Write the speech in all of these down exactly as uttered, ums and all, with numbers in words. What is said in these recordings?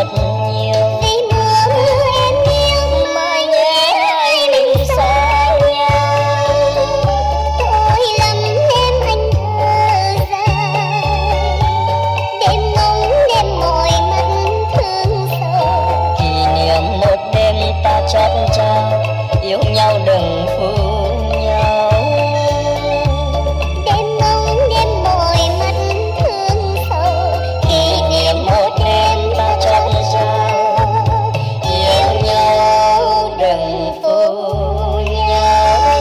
thật nhiều. Vì mưa mưa em yêu mai nhé hai mình xa nhau. Tôi lắm đêm anh thơ dài, đêm ngóng đêm mỏi mắt thương sầu. Kỷ niệm một đêm ta chót trao yêu nhau đừng phụ nhau. Đêm ngóng đêm mỏi mắt thương sầu. Kỷ niệm một đêm ta chót trao yêu nhau đừng phụ nhau.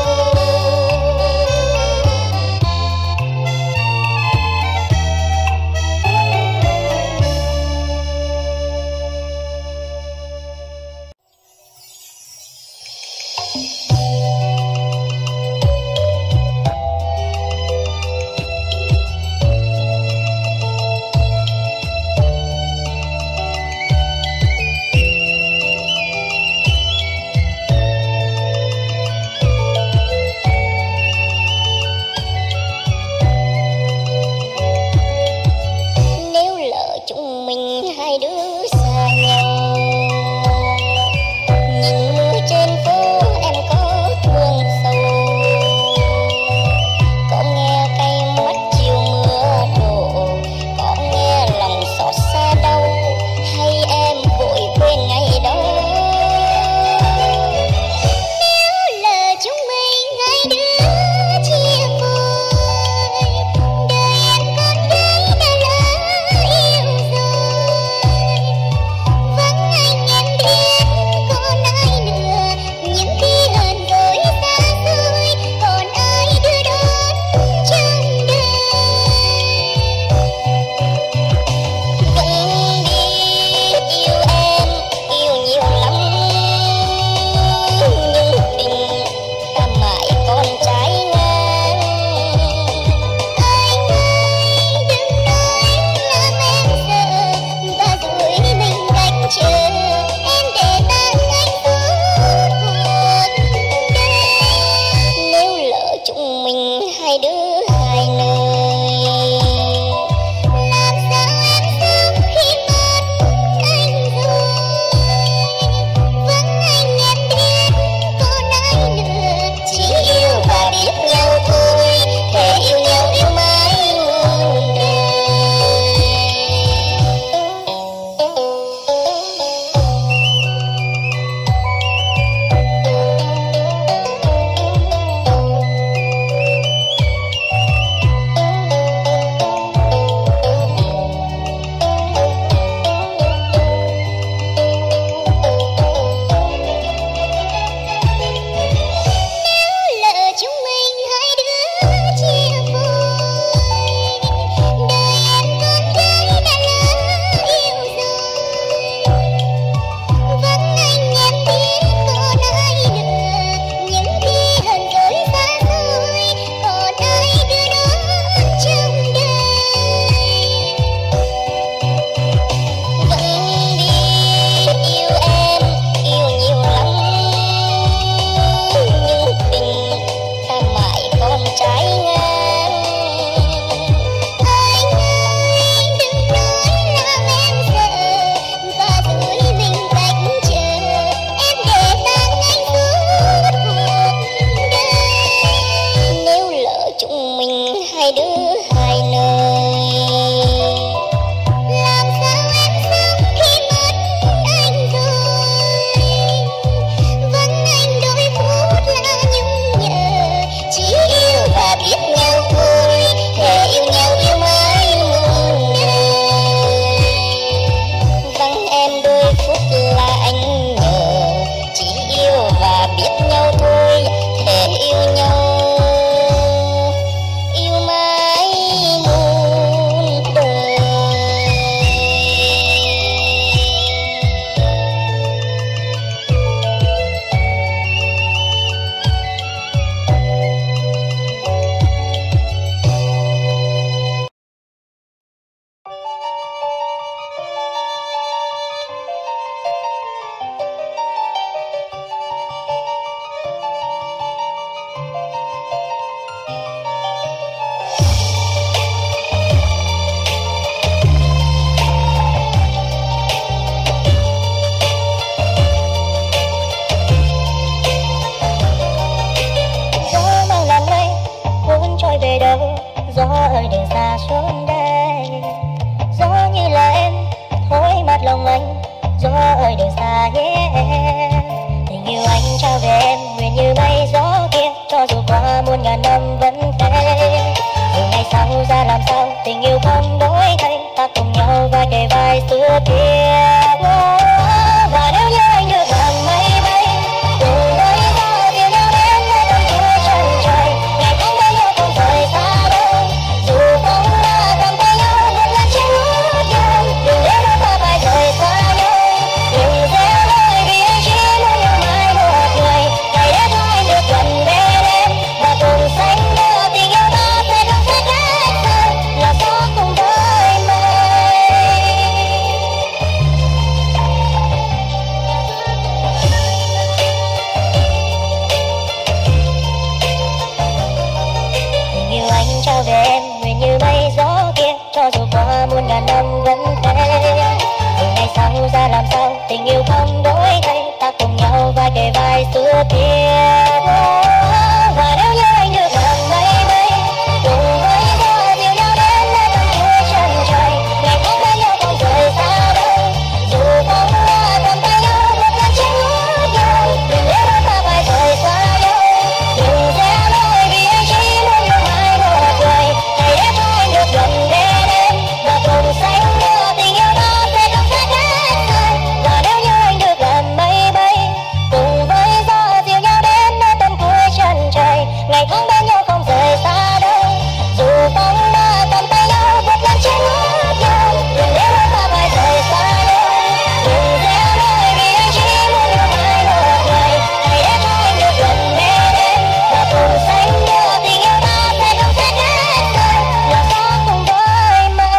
Nếu lỡ chúng mình hai đứa xa nhau, nhìn mưa trên phố em có thương sâu. Có nghe cay mắt chiều mưa đổ, có nghe lòng xót xa đau, hay em vội quên ngày đó. Nếu lỡ chúng mình hai đứa chia phôi, đời em con gái đã lỡ yêu rồi. ngàn năm vẫn thế. Từ ngày sau ra làm sao tình yêu không đổi thay, ta cùng nhau vai kề vai xưa kia. Và nếu như anh được làm mây bay cùng với gió dìu nhau đến nơi tận cuối chân trời, ngày tháng bên nhau không rời xa đâu. Dù không là cầm tay nhau vượt lên trên núi cao, đừng để đôi ta phải rời xa nhau. Đừng gieo lời vì anh chỉ muốn yêu mãi một người, ngày để cho anh được gần bên em và cùng sánh đôi tình yêu ta sẽ không thể cách rời, là gió cùng với mây. Tình yêu anh trao về em nguyện như mây gió kia, cho dù qua muôn ngàn năm vẫn thế. Từ ngày sau ra làm sao tình yêu không đổi thay, ta cùng nhau vai kề vai xưa kia. Và nếu như anh được làm mây bay cùng với gió dìu nhau đến nơi tận cuối chân trời, ngày tháng bên nhau không rời xa đâu. Dù không là cầm tay nhau vượt lên trên núi cao, đừng để đôi ta phải rời xa nhau. Đừng gieo lời vì anh chỉ muốn yêu mãi một người, ngày để cho anh được gần bên em và cùng sánh đôi tình yêu ta sẽ không thể cách rời. Và nếu như anh được làm mây bay cùng với gió dìu nhau đến nơi tận cuối chân trời, ngày tháng bên nhau không rời xa đâu. Dù không mà cầm tay nhau vượt lên trên núi cao, đừng để đôi ta phải rời xa nhau. Đừng gieo lời vì anh chỉ muốn yêu mãi một người, ngày để cho anh được gần bên em và cùng sánh đôi tình yêu ta sẽ không thể cách rời, là gió cùng với mây.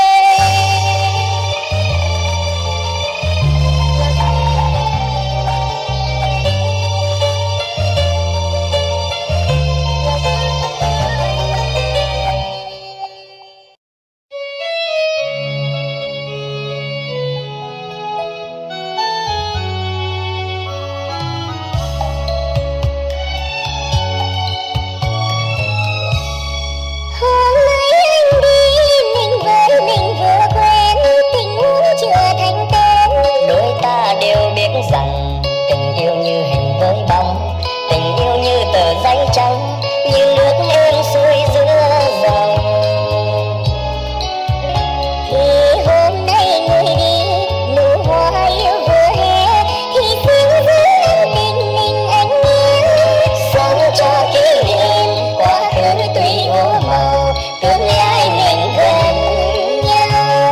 Hôm nay anh đi mình với mình vừa quen, tình muốn chưa thành tên. Đôi ta đều biết rằng tình yêu như hình với bóng, tình yêu như tờ giấy trắng, như nước êm xuôi giữa dòng. Thì hôm nay người đi nụ hoa yêu vừa hé, thì xin giữ ân tình mình anh yêu. Sống cho kỷ niệm quá khứ tuy úa màu, tương lai mình gần nhau.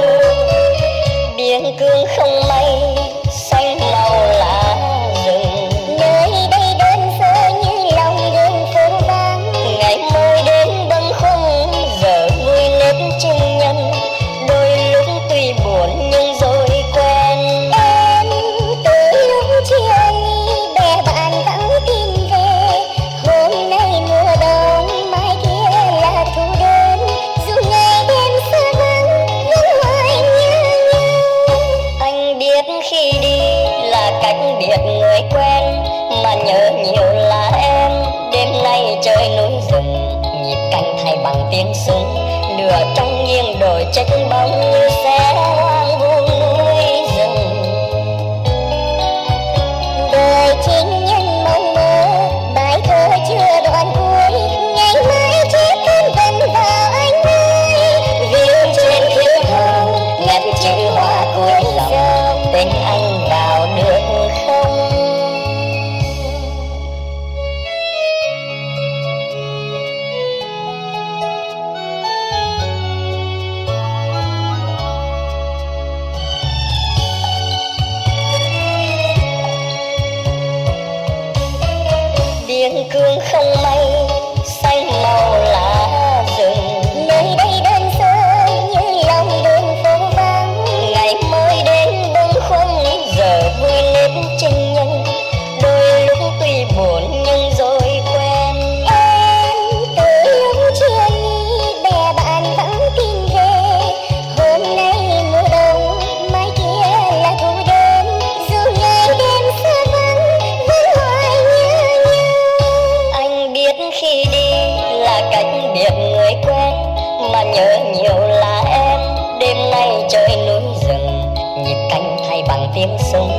Biển cương không mây xanh màu lá rừng, Nơi đây đơn sơ như lòng đường phố vắng. ngày mới đến bâng khuâng giờ vui nét trinh nhân. Đôi lúc tuy buồn nhưng rồi quen. Em từ lúc chia ly bè bạn vẫn tìm về. Hôm nay mùa đông mai kia là thu đến. Dù ngày đêm xa vắng vẫn hoài nhớ nhau. Anh biết khi đi là cách biệt người quen, mà nhớ nhiều là em. Đêm nay trời núi rừng, nhịp canh thay bằng tiếng súng. Nửa trong nghiêng đồi trách bóng như xe hoang vu núi rừng. Đời chính nhân mong mơ, bài thơ chưa đoạn cuối. Ngày mai chỉ cần gần vào anh ơi. Viết trên thiệp hồng ngắt chữ hoa cuối dòng, tên anh vào được không? Biển cương không mây xanh màu lá rừng, Nơi đây đơn sơ như lòng đường phố vắng. ngày mới đến bâng khuâng giờ vui nét trinh nhân. Đôi lúc tuy buồn nhưng rồi quen. Em từ lúc chia ly bè bạn vẫn tìm về. Hôm nay mùa đông mai kia là thu đến. Dù ngày đêm xa vắng vẫn hoài nhớ nhau. Anh biết khi đi là cách biệt người quen, mà nhớ nhiều là em. Đêm nay trời núi rừng, nhịp canh thay bằng tiếng súng.